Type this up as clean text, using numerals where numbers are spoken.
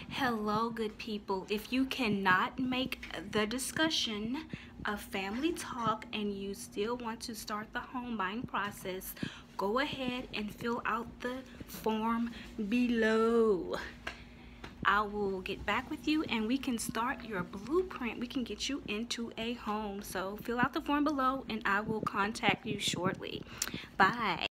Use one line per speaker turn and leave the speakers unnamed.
Hello, good people. If you cannot make the discussion a family talk and you still want to start the home buying process, go ahead and fill out the form below. I will get back with you and we can start your blueprint. We can get you into a home. So fill out the form below and I will contact you shortly. Bye.